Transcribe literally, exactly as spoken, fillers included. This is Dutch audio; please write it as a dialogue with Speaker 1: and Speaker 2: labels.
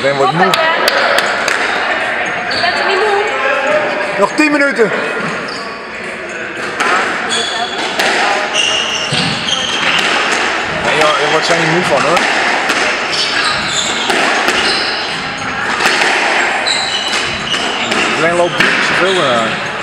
Speaker 1: Iedereen wordt moe.
Speaker 2: Je bent er niet moe?
Speaker 1: Nog tien minuten. Nee, joh, daar wordt zij niet moe van hoor. Iedereen loopt zoveel. Uh,